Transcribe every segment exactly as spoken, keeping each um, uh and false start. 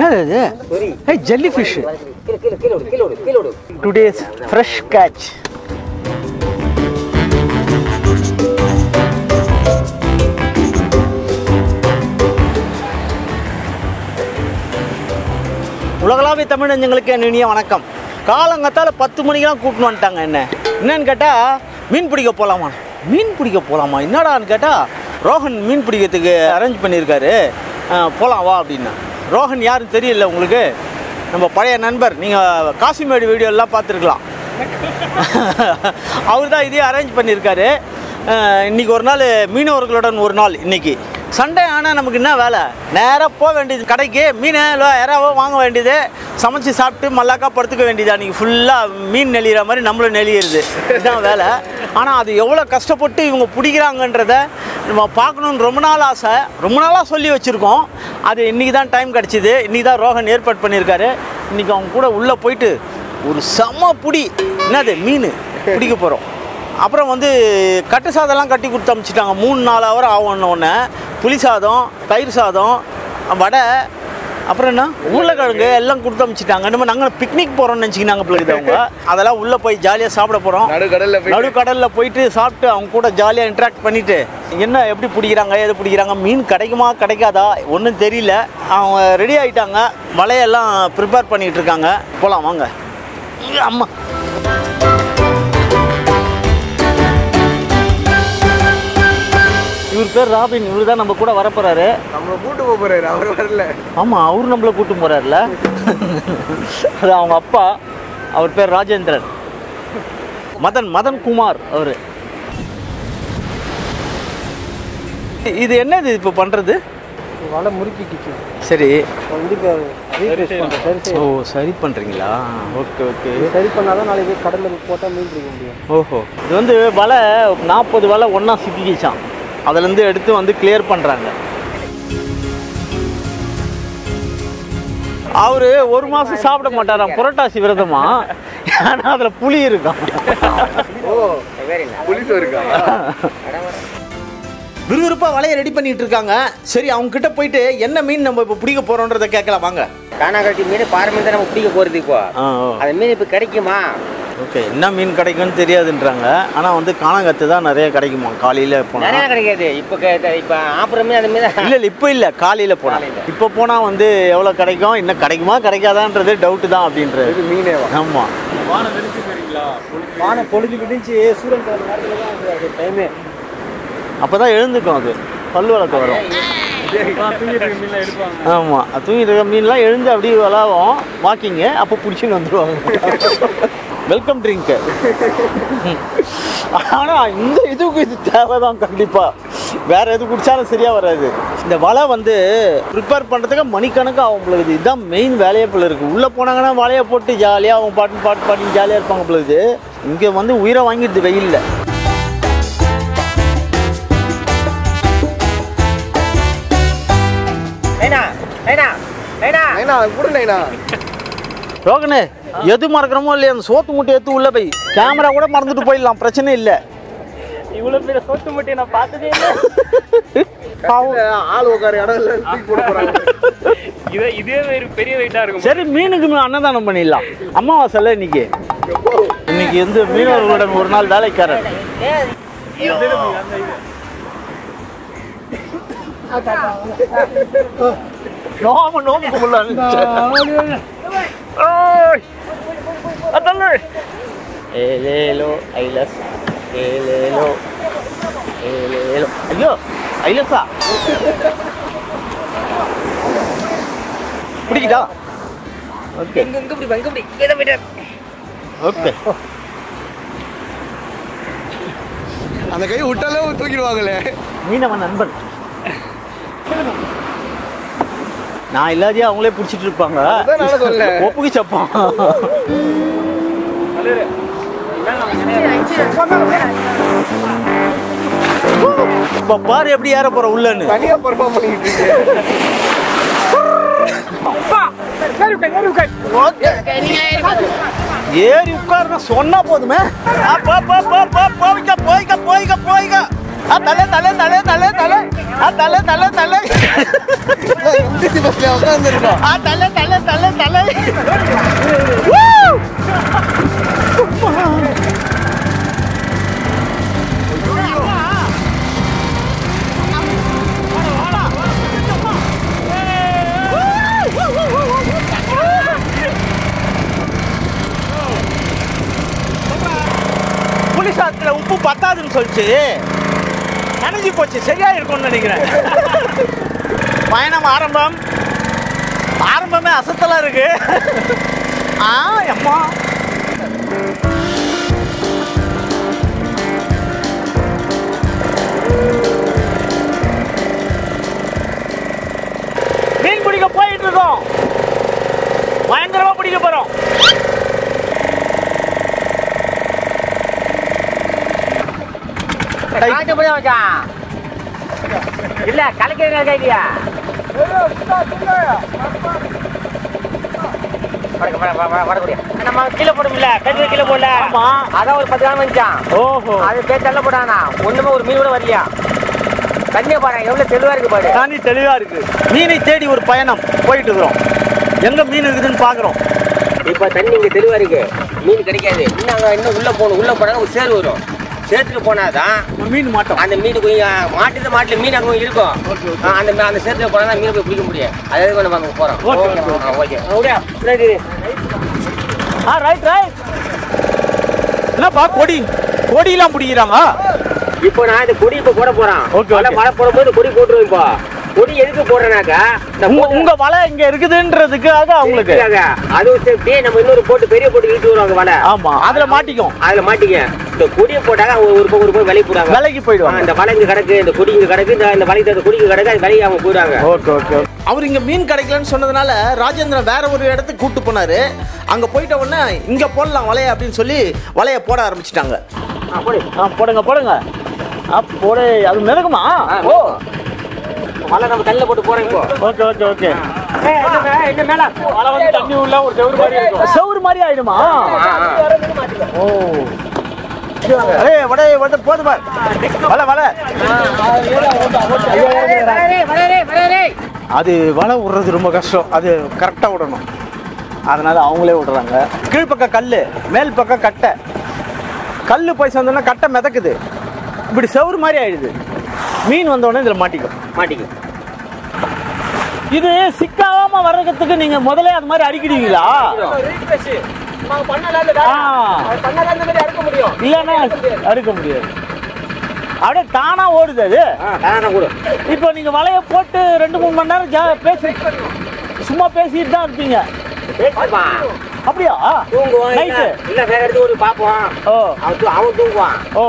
என்னது இது? Hey, jellyfish. Today's fresh catch. உலகளாவிய தமிழ் நெஞ்சங்களுக்கு என் இனிய வணக்கம். காலங்கத்தால் பத்து மணிக்கெல்லாம் கூப்பிட்டு வந்துட்டாங்க. என்ன என்னன்னு கேட்டால் மீன் பிடிக்க போகலாமா மீன் பிடிக்க போகலாமா என்னடான்னு கேட்டால் ரோஹன் மீன் பிடிக்கிறதுக்கு அரேஞ்ச் பண்ணியிருக்காரு, போகலாம் வா அப்படின்னா. ரோஹன் யாருன்னு தெரியல உங்களுக்கு, நம்ம பழைய நண்பர், நீங்கள் காசிமேடு வீடியோலாம் பார்த்துருக்கலாம். அவர் தான் இதையும் அரேஞ்ச் பண்ணியிருக்காரு. இன்றைக்கி ஒரு நாள் மீனவர்களுடன் ஒரு நாள். இன்றைக்கி சண்டே ஆனால் நமக்கு என்ன வேலை, நேராக போக வேண்டியது கடைக்கு, மீன் யாராவோ வாங்க வேண்டியது, சமைச்சி சாப்பிட்டு மல்லாக்கா படுத்துக்க வேண்டியது. அன்றைக்கி ஃபுல்லாக மீன் நெளிகிற மாதிரி நம்மளும் நெளியிறது, இதுதான் வேலை. ஆனால் அது எவ்வளோ கஷ்டப்பட்டு இவங்க பிடிக்கிறாங்கன்றத நம்ம பார்க்கணுன்னு ரொம்ப நாள் ஆசை, ரொம்ப நாளாக சொல்லி வச்சுருக்கோம். அது இன்றைக்கி தான் டைம் கிடச்சிது. இன்றைக்கி தான் ரோஹன் ஏற்பாடு பண்ணியிருக்காரு. இன்றைக்கி அவங்க கூட உள்ளே போயிட்டு ஒரு செம்ம பிடி என்னது மீன் பிடிக்க போகிறோம். அப்புறம் வந்து கட்டு சாதம்லாம் கட்டி கொடுத்து அனுப்பிச்சிட்டாங்க. மூணு நாலு ஹவர் ஆகணுன்னொன்னே புளி சாதம், தயிர் சாதம், வடை, அப்புறம் என்ன உருளைக்கிழங்கு எல்லாம் கொடுத்து அனுப்பிச்சிட்டாங்க. நம்ம நாங்கள் பிக்னிக் போகிறோம்னு நினச்சிக்கினாங்க பிள்ளைங்க அவங்க. அதெல்லாம் உள்ளே போய் ஜாலியாக சாப்பிட போகிறோம். நடுக்கடலில் நடுக்கடலில் போயிட்டு சாப்பிட்டு அவங்க கூட ஜாலியாக இன்ட்ராக்ட் பண்ணிவிட்டு என்ன எப்படி பிடிக்கிறாங்க, எது பிடிக்கிறாங்க, மீன் கிடைக்குமா கிடைக்காதா ஒன்றும் தெரியல. அவங்க ரெடி ஆகிட்டாங்க, வலையெல்லாம் ப்ரிப்பேர் பண்ணிகிட்டு இருக்காங்க. போகலாம் வாங்க. அம்மா இவர் பேர் ராபின், இவர் தான் நம்ம கூட வரப்போறாரு. நம்மளை கூட்டு போக போறாரு, அவர் வரல. ஆமாம், அவரு நம்மளை கூட்டு போறாருல. அது அவங்க அப்பா, அவர் பேர் ராஜேந்திரன். மதன் மதன் குமார் அவரு. இது என்னது இப்போ பண்றது? வலை முறுக்கிக்கிச்சு. சரி, ஓ சரி பண்ணுறீங்களா? ஓகே ஓகே, சரி பண்ணாதான் நாளைக்கு கடலில் போட்டால் மீன் பிடிக்க முடியும். ஓஹோ, இது வந்து வலை நாற்பது வலை ஒன்றா சிக்கிக்கிச்சான், அதுலேருந்து எடுத்து வந்து கிளியர் பண்ணுறாங்க. அவரு ஒரு மாதம் சாப்பிட மாட்டாராம், புரட்டாசி விரதமா. ஏன்னா அதில் புளி இருக்கான். ஓ புளிசு இருக்கா? விறுவிறுப்பாக வலையை ரெடி பண்ணிட்டு இருக்காங்க. சரி, அவங்க கிட்ட போயிட்டு என்ன மீன் நம்ம இப்போ பிடிக்க போறோன்றதை கேட்கலாம் வாங்க. கானாங்கட்டி மீன், பாறை மீன் தான் நம்ம பிடிக்க போகிறது. இப்போ அந்த மீன் இப்போ கிடைக்குமா? ஓகே, என்ன மீன் கிடைக்கும்னு தெரியாதுன்றாங்க. ஆனால் வந்து கானாங்கத்து தான் நிறைய கிடைக்குமா காலையில் போனால்? நிறைய கிடைக்காது. இப்போ இப்போ ஆப்புற மீன் அந்த மீன் இல்லை இல்லை இப்போ இல்லை, காலையில் போனால். இப்போ போனால் வந்து எவ்வளோ கிடைக்கும், இன்னும் கிடைக்குமா கிடைக்காதான்றது டவுட்டு தான் அப்படின்றது. மீனே ஆமாம். வானம் வெடிச்சு போறீங்களா? வானம் பொழுது விடிஞ்சு சூரியன் கிழமை நேரத்தில் தான் அது டைமே. அப்போ தான் எழுந்துக்கும், அது பல்லு வளர்க்க வரும். ஆமாம், தூங்கிட்டு இருக்க மீன்லாம் எழுந்து அப்படியே விளாவும் வாக்கிங்கு, அப்போ பிடிச்சின்னு வந்துடுவாங்க. Welcome drink. ஆனால் இந்த இதுக்கு இது தேவை தான் கண்டிப்பாக. வேறு எது குடித்தாலும் சரியாக வராது. இந்த வலை வந்து ப்ரிப்பேர் பண்ணுறதுக்கு மணிக்கணக்கு ஆகும் பிள்ளைது. இதுதான் மெயின் வேலையே பிள்ளை இருக்குது. உள்ளே போனாங்கன்னா வலையை போட்டு ஜாலியாக அவங்க பாட்டு பாட்டு பாட்டு ஜாலியாக இருப்பாங்க பிள்ளைது. இங்கே வந்து உயிரை வாங்கிடுது வெயிலில். ரோகனே, எது மறக்கிறோமோ இல்லையா, அந்த சோத்து மூட்டை எடுத்து உள்ள போய் கேமரா கூட மறந்துட்டு போயிடலாம், பிரச்சனை இல்லை. இவ்வளோ பெரிய சோத்து மூட்டையை நான் பார்த்ததே இல்லை. ஆள் உட்கார இடம் இல்லை, போட போறாங்க. இதே இதே பெரிய வெயிட்டா இருக்கும். சரி, மீனுக்கு அன்னதானம் பண்ணிடலாம். அமாவாசைல இன்னைக்கு. இன்னைக்கு வந்து மீனவர்களுடன் ஒரு நாள் வேலைக்காரர். நோம நோம கும்பல ஏலேலோ ஐலஸ், ஏலேலோ ஏலேலோ. ஐயோ ஐலஸா பிடிக்குதா? Okay okay. அந்த கை விட்டாலே தூக்கிடுவாங்களே. மீனவன் நண்பன். நான் இல்லாதே அவங்களே பிடிச்சிட்டு இருப்பாங்க. ஒப்புக்கு சப்பான். இப்ப பாரு எப்படி ஏற போற உள்ளன்னு. தனியா பெர்ஃபார்ம் பண்ணிட்டு இருக்கு. ஏறி உட்காருன்னா சொன்னா போதுமே. போய்க்க போய்க்க போய்க்க போய்க்க ஆ தலை தலை தலை தலை தலை ஆ தலை தலை தலை எம்டிசி பஸ்ல உட்காந்துருக்கோம். ஆ தலை தலை தலை தலை புளி சாதத்தில் உப்பு பத்தாதுன்னு சொல்லிச்சு, நனைஞ்சு போச்சு, சரியா இருக்கும்னு நினைக்கிறேன். பயணம் ஆரம்பம் ஆரம்பமே அசத்தலா இருக்கு. ஆ அம்மா மீன் பிடிக்க போயிட்டு இருக்கோம். பயங்கரமா பிடிக்க போறோம். இல்ல கலக்கிறீங்க கைலியா நம்ம கீழே போடும்ல, கழுத்து கீழே போடல. ஆமா. அதான் ஒரு பத்து கிராம் வந்துச்சான். ஓஹோ. அது பேச்சல்ல போட்டானா ஒண்ணுமே ஒரு மீன் கூட வரலையா. தண்ணியை பாருங்க எவ்வளவு தெளிவா இருக்கு பாரு. தண்ணி தெளிவா இருக்கு. மீனை தேடி ஒரு பயணம் போயிட்டு இருக்கிறோம். எங்க மீன் இருக்குதுன்னு பாக்குறோம். இப்ப தண்ணி இங்க தெளிவா இருக்கு, மீன் கிடைக்காது. இன்னும் அங்க இன்னும் உள்ள போகணும். உள்ள போனா ஒரு சேர் வரும். சேர்த்துட்டு போனாதான் மீன் மாட்டோம். அந்த மீன் கொஞ்சம் மாட்டுது, மாட்டுல மீன் அங்கே இருக்கும். அந்த அந்த சேர்த்துல போனா மீன் போய் பிடிக்க முடியும். அதாவது நம்ம அங்கே போறோம். ஓகே. ஆ ரைட் ரைட். என்னப்பா கொடி கொடியெல்லாம் பிடிக்கிறாங்க. இப்போ நான் இந்த கொடி இப்போ போட போறேன். ஓகே. மழை மழை போடும்போது கொடி போட்டுருவோம். இப்போ கொடி எதுக்கு போடுறேனாக்கா உங்க வலை இங்க இருக்குதுன்றதுக்காக அவங்களுக்கு அது சேஃப்டி. நம்ம இன்னொரு போட்டு பெரிய போட்டு இழுத்து வருவாங்க வலை. ஆமா, அதுல மாட்டிக்கும். அதுல மாட்டிக்க. இந்த கொடியை போட்டாங்க அவங்க ஒரு பக்கம் ஒரு பக்கம் விலை போடுவாங்க. விலைக்கு போயிடுவாங்க. இந்த வலை இங்க கிடக்கு, இந்த கொடி இங்க கிடக்கு, இந்த வலை இந்த கொடிக்கு கிடக்கு, அது விலைக்கு அவங்க போயிடுவாங்க. Okay okay. அவர் இங்க மீன் கிடைக்கலன்னு சொன்னதுனால ராஜேந்திரன் வேற ஒரு இடத்துக்கு கூட்டு போனாரு. அங்க போயிட்ட உடனே இங்க போடலாம் வலைய அப்படின்னு சொல்லி வலைய போட ஆரம்பிச்சிட்டாங்க. போடுங்க போடுங்க. போடு. அது மிதக்குமா? ஓ, வலை நம்ம தண்ணில போட்டு போறோம் இப்போ. Okay okay okay. இந்த மேல வலை வந்து தண்ணி உள்ள ஒரு செவுரு மாதிரி இருக்கும். செவுரு மாதிரி ஆயிடுமா? ஓ, ஏய் வடை வடை போது பார். வலை வலை அது வலை விடுறது ரொம்ப கஷ்டம். அது கரெக்டாக விடணும். அதனால அவங்களே விடுறாங்க. கீழ்ப்பக்கம் கல், மேல் பக்கம் கட்டை. கல் போய் சேர்ந்தோன்னா கட்டை மிதக்குது. இப்படி செவுரு மாதிரி ஆயிடுது. மீன் வந்தோடனே இதில் மாட்டிக்கும் மாட்டிக்கும். இது சிக்காம வர்றதுக்கு நீங்க முதல்ல அது மாதிரி அடிக்கிடுவீங்களா? இல்லன்னா அறுக்க முடியாது. அப்படியே தானா ஓடுது அது. இப்போ நீங்க வலைய போட்டு ரெண்டு மூணு மணி நேரம் பேசி சும்மா பேசிட்டு தான் இருப்பீங்க. அப்படியா? நைட்டு இல்ல வேற இடத்துல ஒரு பாப்போம். ஓ, அவன் அவன் தூங்குவான். ஓ,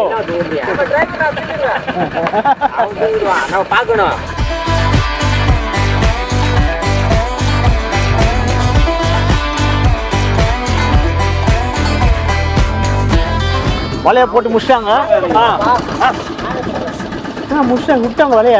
அவன் தூங்குவான். நம்ம பார்க்கணும். வலைய போட்டு முடிச்சிட்டாங்க. முடிச்சிட்டாங்க விட்டாங்க வலைய.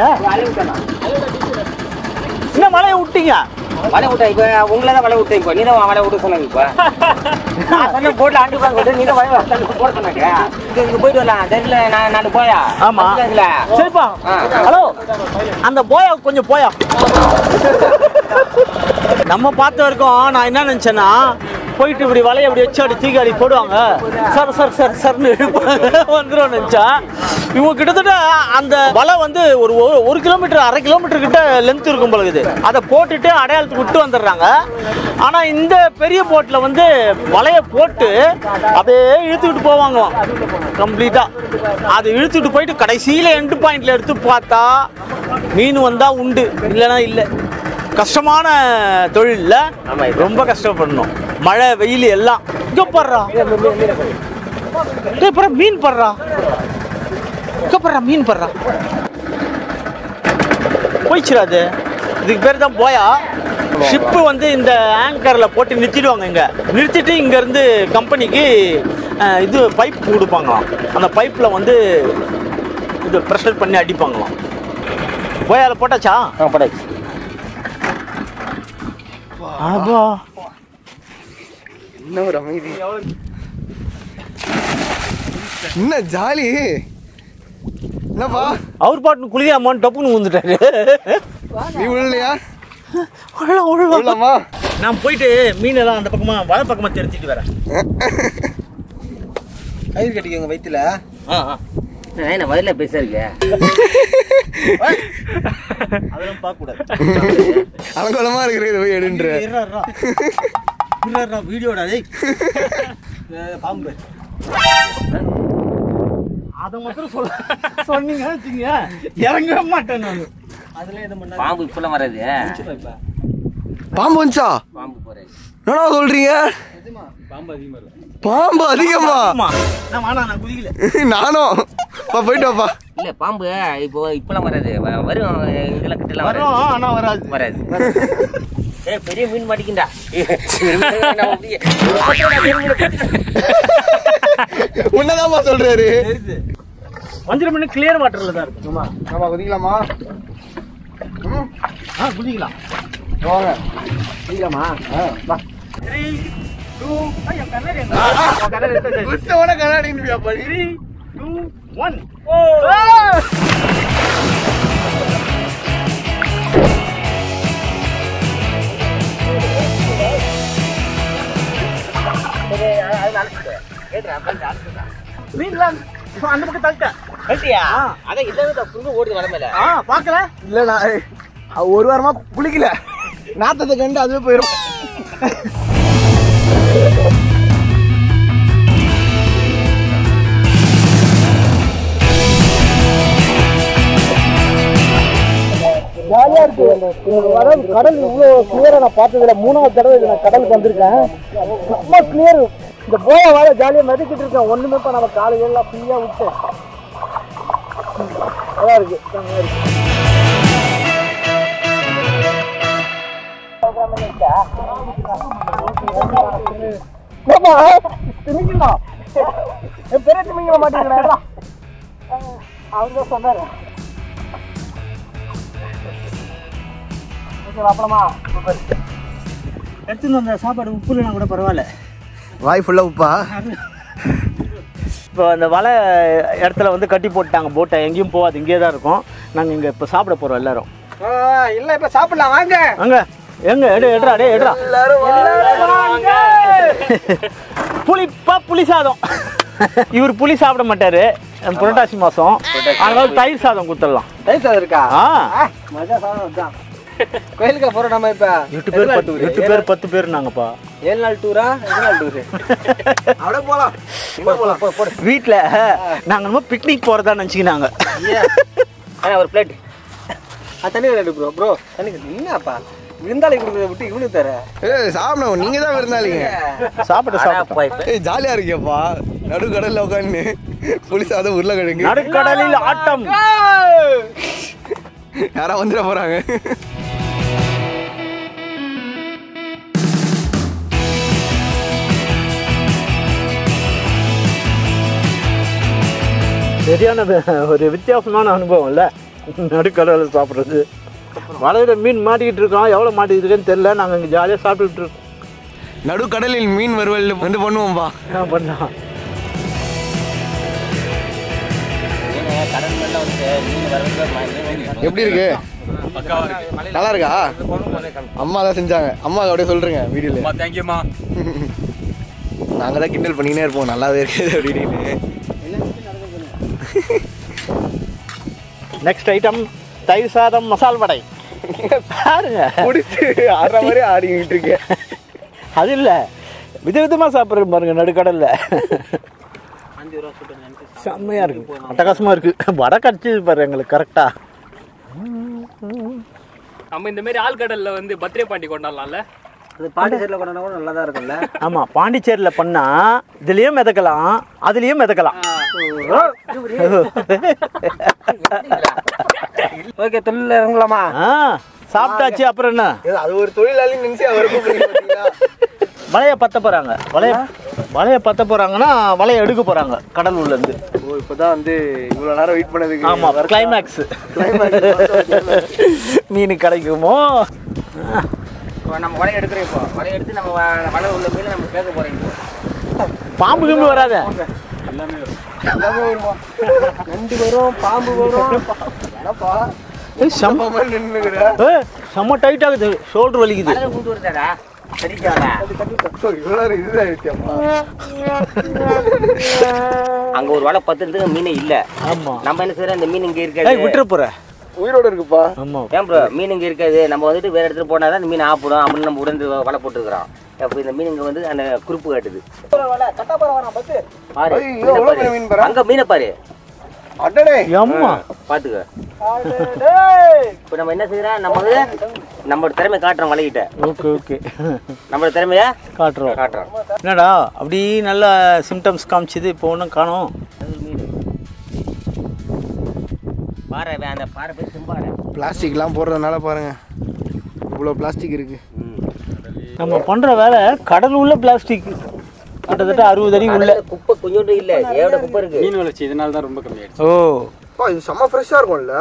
என்ன வலைய விட்டீங்க? வலை விட்டா இப்ப உங்களை தான் வலை விட்டேன். இப்போ நீ தான் வலை விட்டு சொன்னாங்க. இப்போ சொன்ன போட்டுல ஆண்டு பாங்க நீ தான் வலை போட சொன்னாங்க. இங்க இங்க போயிட்டு வரலாம். தெரியல நான் நான் போயா. ஆமா சரிப்பா. ஹலோ, அந்த போயா கொஞ்சம் போயா. நம்ம பார்த்த வரைக்கும் நான் என்ன நினைச்சேன்னா போயிட்டு இப்படி வலையை அப்படி வச்சு அப்படி தூக்கி அடி போடுவாங்க. சார் சார் சார் சார்னு வந்துடும் நினச்சா. இவங்க கிட்டத்தட்ட அந்த வலை வந்து ஒரு ஒரு கிலோமீட்டர் அரை கிலோமீட்டர் கிட்ட லென்த் இருக்கும் பொழுது அதை போட்டுட்டு அடையாளத்துக்கு விட்டு வந்துடுறாங்க. ஆனால் இந்த பெரிய போட்டில் வந்து வலையை போட்டு அப்படியே இழுத்துக்கிட்டு போவாங்களாம் கம்ப்ளீட்டாக. அதை இழுத்துக்கிட்டு போயிட்டு கடைசியில் எண்டு பாயிண்டில் எடுத்து பார்த்தா மீன் வந்தால் உண்டு, இல்லைன்னா இல்லை. கஷ்டமான தொழில்ல ரொம்ப கஷ்டப்படணும். மழை வெயில் எல்லாம். இங்க படுறா மீன் படுறா இங்க படுறா மீன் படுறா போயிடுச்சுடாது. இதுக்கு பேர் தான் போயா. ஷிப்பு வந்து இந்த ஆங்கர்ல போட்டு நிறுத்திடுவாங்க. இங்க நிறுத்திட்டு இங்க இருந்து கம்பெனிக்கு இது பைப் கொடுப்பாங்களாம். அந்த பைப்ல வந்து இது ப்ரெஷர் பண்ணி அடிப்பாங்களாம். போயால போட்டாச்சா? போட்டாச்சு. ஆபா என்ன ஒரு அமைதி, என்ன ஜாலி. என்னப்பா அவர் பாட்டு குளிக்காமான்னு டப்புன்னு வந்துட்டாரு. நீ விழலையா? உள்ளமா நான் போயிட்டு மீனெல்லாம் அந்த பக்கமா வலை பக்கமா தெரிஞ்சிட்டு வரேன். கயிறு கட்டிக்கோங்க வயிற்றுல. என்ன முதல்ல பேச இருக்கு அதெல்லாம் பார்க்க கூடாது. அலங்கோலமா இருக்கிறது போய் எடுன்ற வீடியோடா பாம்பு அதை மட்டும் சொல்ல சொன்னீங்க வச்சுங்க இறங்கவே மாட்டேன் நான். அதுல எது பண்ண பாம்பு இப்பெல்லாம் வராது. பாம்பு வந்துச்சா? பாம்பு போறாது. என்னடா சொல்றீங்க? பாம்பு அதிகமா இருக்கு. பாம்பு அதிகமா? நான் வாடா நான் குதிக்கல. நானும் பா போயிட்டு வாப்பா. இல்ல பாம்பு இப்போ இப்பெல்லாம் வராது. வரும் இதெல்லாம் கிட்டலாம் வரும் ஆனா வராது. வராது. ஏய் பெரிய மீன் மாட்டிக்கிண்டா. உன்னதான்ப்பா சொல்றாரு. வஞ்சிர மீன் கிளியர் வாட்டர்ல தான் இருக்கு. ஆமா ஆமா குதிக்கலாமா? ஆ குதிக்கலாம். வாங்க குதிக்கலாமா? வா. three two ஐயா கண்ணாடி எங்க? கண்ணாடி எடுத்து குஸ்தவன கண்ணாடி Nivea body. three two one ஓ மீன்லாம் அந்த பக்கம் தள்ளிட்டேன். கட்டியா? அதான் இதை புண்ணு ஓடுது வர மேல. ஆ பார்க்கல. இல்ல நான் ஒரு வாரமா குளிக்கல. நாத்தத்தை கண்டு அதுவே போயிடும். ஜாலியா இருக்கு. கடல் இவ்வளோ கிளியரா நான் பார்த்ததுல மூணாவது தடவை நான் கடலுக்கு வந்திருக்கேன். ரொம்ப கிளியர். இந்த போய வர ஜாலியா மிதக்கிட்டு இருக்கேன். ஒண்ணுமே இப்ப நம்ம காலையில ஃப்ரீயா விட்டு நல்லா இருக்கு. பெரிய திமிங்க மாட்டேங்கிறா அவங்க சொன்னாரு. அப்புறமா எடுத்துன்னு வந்த சாப்பாடு உப்பு இல்லைனா கூட பரவாயில்ல. வாய் ஃபுல்லா உப்பா? இப்போ அந்த வலை இடத்துல வந்து கட்டி போட்டுட்டாங்க போட்டை. எங்கேயும் போகாது, இங்கே தான் இருக்கும். நாங்கள் இங்கே இப்போ சாப்பிட போகிறோம் எல்லாரும். இல்ல இப்ப சாப்பிடலாம் வாங்க. அங்க எங்க எடு எடுறா டே எடுறா. புளிப்பா புளி சாதம். இவர் புளி சாப்பிட மாட்டாரு. புரட்டாசி மாசம் அதனால தயிர் சாதம் கொடுத்துடலாம். தயிர் சாதம் இருக்கா? ஆ மஜா சாதம் தான். கோயிலுக்கு போறோம் நம்ம இப்ப. எட்டு பேர் பத்து எட்டு பேர் பத்து பேர் நாங்கப்பா. ஏழு நாள் டூரா எட்டு நாள் டூரு? அப்படியே போலாம். போலாம் போ போடு. வீட்டில் நாங்கள் நம்ம பிக்னிக் போகிறதா நினச்சிக்கினாங்க. ஒரு பிளேட் தண்ணி ரெண்டு ப்ரோ ப்ரோ தண்ணி என்னப்பா விருந்தாளி கொடுக்குறத விட்டு இவனுக்கு தர. ஏய் சாப்பிடணும், நீங்க தான் விருந்தாளிங்க. சாப்பிட்டு சாப்பிட்டு ஏய் ஜாலியா இருக்கேப்பா. நடுக்கடல்ல உட்காந்து புளி சாதம் உருளைக்கிழங்கு. நடுக்கடலில் ஆட்டம். யாரா வந்துட போறாங்க. சரியான ஒரு வித்தியாசமான அனுபவம் இல்லை நடுக்கடலில் சாப்பிட்றது. வலையில மீன் மாட்டிக்கிட்டு இருக்கோம். எவ்வளோ மாட்டிக்கிட்டு இருக்குன்னு தெரியல. நாங்கள் இங்கே ஜாலியாக சாப்பிட்டுட்டு இருக்கோம். நடுக்கடலில் மீன் வறுவல் வந்து பண்ணுவோம்பா. நான் பண்ணலாம். எப்படி இருக்கு? நல்லா இருக்கா? அம்மா தான் செஞ்சாங்க. அம்மா அப்படியே சொல்றீங்க வீடியோல. தேங்க்யூமா. நாங்க தான் கிண்டல் பண்ணினே இருப்போம் நல்லாவே இருக்குது அப்படின்னு. நெக்ஸ்ட் ஐட்டம் தயிர் சாதம் மசால் வடை. பாருங்க முடிச்சு ஆடுற மாதிரி ஆடிக்கிட்டு இருக்கேன். அது இல்லை விதவிதமாக சாப்பிட்றது பாருங்க நடுக்கடல்ல. செம்மையா இருக்கு, அட்டகாசமா இருக்கு. வடை கடிச்சது பாரு எங்களுக்கு கரெக்டா. நம்ம இந்த மாதிரி ஆழ்கடல்ல வந்து பர்த்டே பார்ட்டி கொண்டாடலாம்ல. அது பாண்டிச்சேரியில் கொண்டாட கூட நல்லா தான் இருக்கும்ல. ஆமா பாண்டிச்சேரியில் பண்ணா இதுலயும் மிதக்கலாம் அதுலயும் மிதக்கலாம். ஓகே தொழில் இறங்கலாமா? ஆ சாப்பிட்டாச்சு. அப்புறம் என்ன, அது ஒரு தொழிலாளி நினைச்சு அவருக்கு வலையை பற்ற போறாங்க. வலைய வலையை பற்ற போறாங்கன்னா வலையை எடுக்க போறாங்க கடல் உள்ள இருந்து. ஓ இப்போதான் வந்து இவ்வளோ நேரம் வெயிட் பண்ணதுக்கு. ஆமா கிளைமேக்ஸ். மீன் கிடைக்குமோ? நம்ம வலை எடுக்கிறோம். இப்போ வலை எடுத்து நம்ம வலை உள்ள மீன் நம்ம கேட்க போறோம். பாம்பு கிம்பு வராத. எல்லாமே வரும். எல்லாமே வருமா? நண்டு வரும், பாம்பு வரும். என்னப்பா ஏய் செம்ம மாதிரி நின்னுக்குற? ஏய் செம்ம டைட் ஆகுது, ஷோல்டர் வலிக்குது. கடலை கூட்டு வருதாடா சரிக்காடா. இவ்வளோ இதுதான் இருக்கியாப்பா. அங்க ஒரு வலை பத்துறதுக்கு மீன் இல்ல. ஆமா. நம்ம என்ன செய்யறோம், இந்த மீன் இங்க ஏய் இருக்காது. விட்டுற போற. உயிரோட இருக்குப்பா. ஆமா. ஏன் ப்ரோ மீன் இங்க இருக்காது, நம்ம வந்துட்டு வேற இடத்துல போனாதான் இந்த மீன் ஆப்பிடும் அப்படின்னு நம்ம உடனே வலை போட்டுருக்கிறோம். அப்போ இந்த மீன் இங்க வந்து அந்த குறிப்பு காட்டுது. பாரு ஐயோ, மீனை எவ்வளவு பாரு. பெரிய மீன் பாரு. அங்க மீனை பாரு. அடடே. அம்மா. பாத்துக்க. இப்போ நம்ம என்ன செய்யறோம், நம்ம வந்து நம்ம திறமை காட்டுறோம் வலைகிட்ட. Okay okay. நம்மளோட திறமைய காட்டுறோம். காட்டுறோம். என்னடா அப்படி நல்ல சிம்டம்ஸ் காமிச்சுது, இப்போ ஒன்றும் காணோம். பாறை அந்த பாறை பேர் செம்பாறை. பிளாஸ்டிக்லாம் போடுறதுனால பாருங்க இவ்வளோ பிளாஸ்டிக் இருக்கு. நம்ம பண்ற வேலை கடல் உள்ள பிளாஸ்டிக் கிட்டத்தட்ட அறுபது அடி உள்ள. குப்பை கொஞ்சோண்டு இல்ல, ஏவோட குப்பை இருக்கு. மீன் வளர்ச்சி இதனால தான் ரொம்ப கம்மியாயிடுச்சு. ஓ இது செம்ம ஃப்ரெஷ்ஷாக இருக்கும்ல.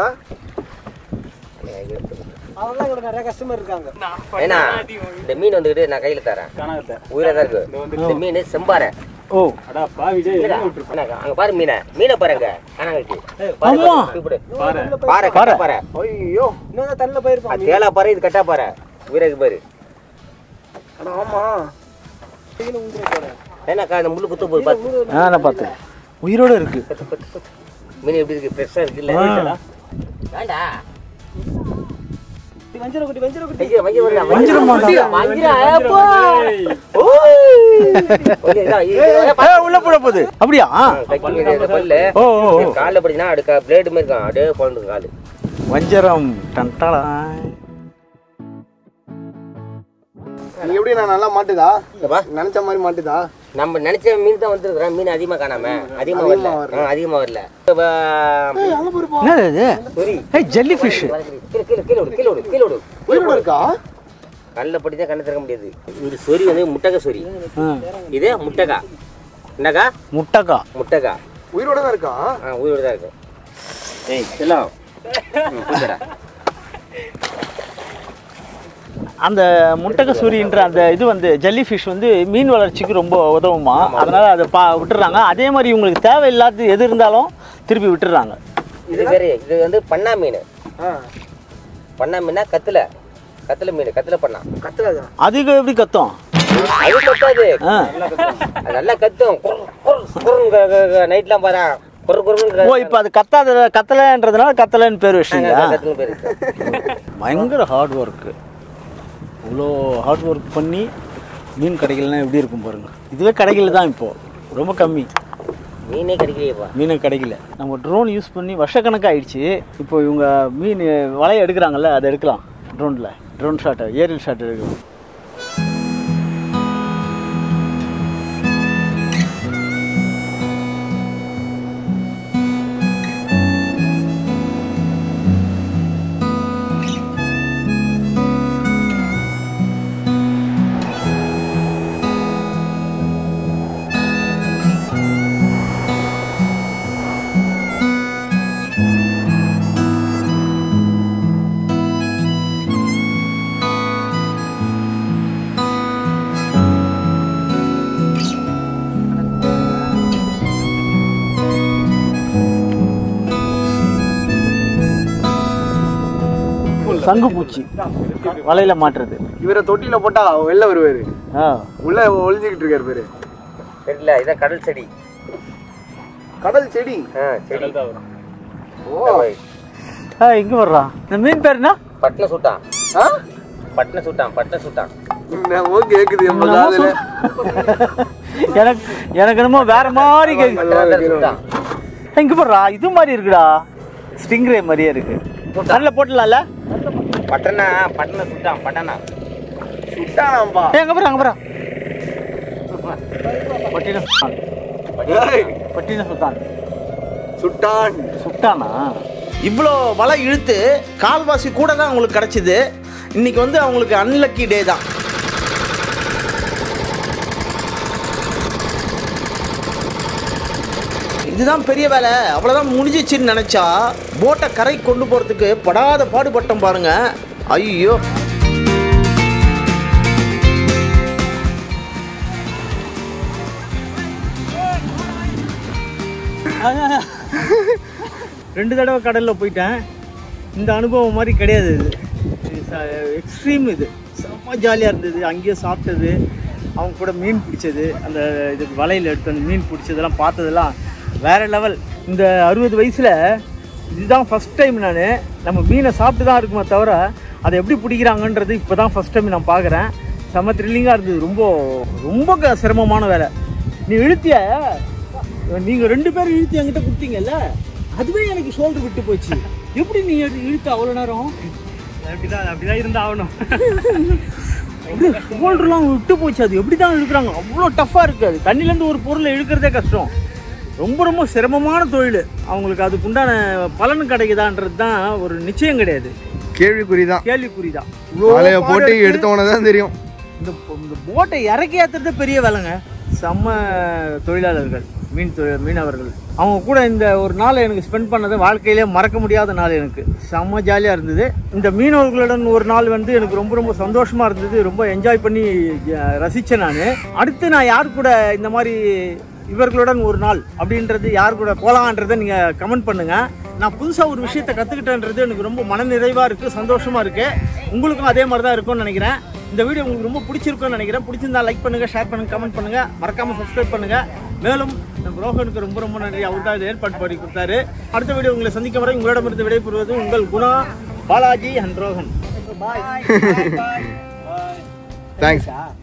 அதெல்லாம் இங்க நிறைய கஸ்டமர் இருக்காங்க. ஏன்னா இந்த மீன் வந்துக்கிட்டு நான் கையில தரேன், காணாத உயிரை தான் இருக்கு. இந்த மீன் செம்பாறை. ஓ அடா பாவி ஜெய் என்ன விட்டுருப்பா. அண்ணா, அங்க பாரு மீனை மீனை பாருங்க காணாங்கச்சு. ஆமா. பாறை பாறை கட்டா பாறை. ஐயோ இன்னும் தண்ணில போயிருப்பான். அது தேலா பாறை, இது கட்டா பாறை. உயிரைக்கு பாரு. அட ஆமா. ஏன்னா அந்த முள்ளு குத்து போய் பாத்து. ஆ நான் பார்த்தேன், உயிரோட இருக்கு. மீன் எப்படி இருக்கு, ஃப்ரெஷ்ஷா இருக்கு இல்ல? ஆ. வேண்டா வஞ்சிர குட்டி வஞ்சிர குட்டி. வஞ்சிரம் வஞ்சிரம் வரல. வஞ்சிரம் மாட்டா. வஞ்சிரம் ஏப்பா. ஓய் இதா இது ஏய், உள்ள போட போகுது. அப்படியா? கட்டி மீன் இந்த பல்லு. ஓ ஓ ஓ. கால்ல படினா அடுக்க பிளேட் மாதிரி இருக்கும், அப்படியே போண்டு காலு. வஞ்சரம் டண்டடா. நீ எப்படி நான் நல்லா மாட்டுதா? இங்கப்பா, நினைச்ச மாதிரி மாட்டுதா? நம்ம நினைச்ச மீன் தான் வந்திருக்கிறோம். மீன் அதிகமா காணாம, அதிகமா வரல. ஆ, அதிகமா வரல. என்னது இது? சரி ஏய் ஜெல்லி ஃபிஷ். கீழ கீழ கீழ விடு, கீழ விடு, கீழ விடு. உயிரோட இருக்கா? கல்ல படிச்சா கண்ணு திறக்க முடியாது. இது சொறி வந்து முட்டகா சொறி. இது முட்டகா. என்னக்கா? முட்டக்கா. முட்டகா. உயிரோட தான் இருக்கா? ஆ, உயிரோட தான் இருக்கு. ஏய் செல்லம். ம், கொஞ்சடா. அந்த முட்டக்க சூரின்ற அந்த இது வந்து ஜெல்லி ஃபிஷ் வந்து மீன் வளர்ச்சிக்கு ரொம்ப உதவுமா, அதனால அதை பா விட்டுறாங்க. அதே மாதிரி இவங்களுக்கு தேவையில்லாத எது இருந்தாலும் திருப்பி விட்டுறாங்க. இது வேற, இது வந்து பண்ணா மீன். ஆ பண்ணா மீனா கத்துல கத்துல மீன், கத்துல பண்ணா. கத்துறாதா? அதுக்கு எப்படி கத்தும்? அது கத்தாது. ஆ. அது நல்லா கத்தும். நைட்லாம் பாரு குறு குறுன்னு. ஓ இப்போ அது கத்தாத கத்தலைன்றதுனால கத்தலைன்னு பேர் வச்சிங்களா? கத்துன்னு பேரு. பயங்கர ஹார்ட் ஒர்க்கு. இவ்வளோ ஹார்ட் ஒர்க் பண்ணி மீன் கிடைக்கலன்னா எப்படி இருக்கும் பாருங்க. இதுவே கிடைக்கல தான், இப்போது ரொம்ப கம்மி மீனே கிடைக்கலையேப்பா. மீனை கிடைக்கல. நம்ம ட்ரோன் யூஸ் பண்ணி வருஷக்கணக்காக ஆயிடுச்சு. இப்போ இவங்க மீன் வலையை எடுக்கிறாங்கல்ல, அதை எடுக்கலாம் ட்ரோனில். ட்ரோன் ஷாட்டை, ஏரியல் ஷாட் எடுக்கலாம். சங்கு பூச்சி வலையில மாட்டுறது. இவரை தொட்டியில போட்டா வெளில வருவாரு. ஆ உள்ள ஒளிஞ்சுக்கிட்டு இருக்காரு பேரு. தெரியல, இதான் கடல் செடி. கடல் செடி. ஆ, செடி தான் வரும். ஓ ஆ இங்க வர்றா. இந்த மீன் பேர் என்ன? பட்ன சுட்டான். ஆ பட்ன சுட்டான், பட்ன சுட்டான். என்னமோ கேக்குது நம்ம காதுல. எனக்கு எனக்கு என்னமோ வேற மாதிரி கேக்குது. பட்ன சுட்டான். இங்க போடுறா, இது மாதிரி இருக்குடா. ஸ்டிங்ரே மாதிரியே இருக்கு. நல்ல போட்டலாம்ல. பட்டனா பட்டன சுட்டான், பட்டனா சுட்டானாம்பா. எங்க போறா, அங்க போறா. பட்டின சுட்டான். ஏய் பட்டின சுட்டான். சுட்டான். சுட்டானா? இவ்வளோ வலை இழுத்து கால்வாசி கூட தான் அவங்களுக்கு கிடச்சிது. இன்னைக்கு வந்து அவங்களுக்கு அன்லக்கி டே தான். இதுதான் பெரிய வேலை, அவ்வளோதான் முடிஞ்சிச்சுன்னு நினச்சா போட்டை கரை கொண்டு போகிறதுக்கு படாத பாடுபட்டோம் பாருங்க. ஐயோ, ரெண்டு தடவை கடலில் போயிட்டேன். இந்த அனுபவம் மாதிரி கிடையாது. இது எக்ஸ்ட்ரீம். இது செம்ம ஜாலியாக இருந்தது. அங்கேயே சாப்பிட்டது, அவங்க கூட மீன் பிடிச்சது, அந்த இது வலையில் எடுத்து அந்த மீன் பிடிச்சதெல்லாம் பார்த்ததெல்லாம் வேறு லெவல். இந்த அறுபது வயசில் இதுதான் ஃபஸ்ட் டைம் நான் நம்ம மீனை சாப்பிட்டு தான் இருக்குமே தவிர அதை எப்படி பிடிக்கிறாங்கன்றது இப்போ தான் ஃபஸ்ட் டைம் நான் பார்க்குறேன். செம்ம த்ரில்லிங்காக இருந்தது. ரொம்ப ரொம்ப சிரமமான வேலை. நீ இழுத்திய, நீங்கள் ரெண்டு பேரும் இழுத்து என்கிட்ட கொடுத்தீங்கல்ல, அதுவே எனக்கு ஷோல்டர் விட்டு போச்சு. எப்படி நீ இழுத்த அவ்வளோ நேரம்? அப்படிதான் அப்படிதான் இருந்தா ஆகணும். ஷோல்டர்லாம் விட்டு போச்சு. அது எப்படி தான் இழுக்கிறாங்க? அவ்வளோ டஃப்பாக இருக்குது. அது தண்ணிலேருந்து ஒரு பொருளை இழுக்கிறதே கஷ்டம். ரொம்ப ரொம்ப சிரமமான தொழில். அவங்களுக்கு அதுக்குண்டான பலன் கிடைக்குதான்றது தான் ஒரு நிச்சயம் கிடையாது. கேள்விக்குறி தான். கேள்விக்குறி தான். போட்டு எடுத்தவன தான் தெரியும். இந்த இந்த போட்டை இறக்கி ஏற்றுறதே பெரிய வேலைங்க. செம்ம தொழிலாளர்கள், மீன் தொழில் மீனவர்கள். அவங்க கூட இந்த ஒரு நாள் எனக்கு ஸ்பெண்ட் பண்ணது வாழ்க்கையிலே மறக்க முடியாத நாள். எனக்கு செம்ம ஜாலியாக இருந்தது. இந்த மீனவர்களுடன் ஒரு நாள் வந்து எனக்கு ரொம்ப ரொம்ப சந்தோஷமாக இருந்தது. ரொம்ப என்ஜாய் பண்ணி ரசித்தேன் நான். அடுத்து நான் யார் கூட இந்த மாதிரி இவர்களுடன் ஒரு நாள் அப்படின்றது யார் கூட போகலான்றதை நீங்கள் கமெண்ட் பண்ணுங்கள். நான் புதுசாக ஒரு விஷயத்தை கற்றுக்கிட்டேன்றது எனக்கு ரொம்ப மனநிறைவாக இருக்குது, சந்தோஷமாக இருக்குது. உங்களுக்கும் அதே மாதிரி தான் இருக்கும்னு நினைக்கிறேன். இந்த வீடியோ உங்களுக்கு ரொம்ப பிடிச்சிருக்கும்னு நினைக்கிறேன். பிடிச்சிருந்தா லைக் பண்ணுங்கள், ஷேர் பண்ணுங்கள், கமெண்ட் பண்ணுங்கள், மறக்காமல் சப்ஸ்கிரைப் பண்ணுங்கள். மேலும் நம்ம ரோஹனுக்கு ரொம்ப ரொம்ப நன்றி. அவர்தான் இதை ஏற்பாடு பண்ணி கொடுத்தாரு. அடுத்த வீடியோ உங்களை சந்திக்க வரை உங்களிடமிருந்து விடைபெறுவது உங்கள் Guna, Balaji and Rohan. Bye. Thanks.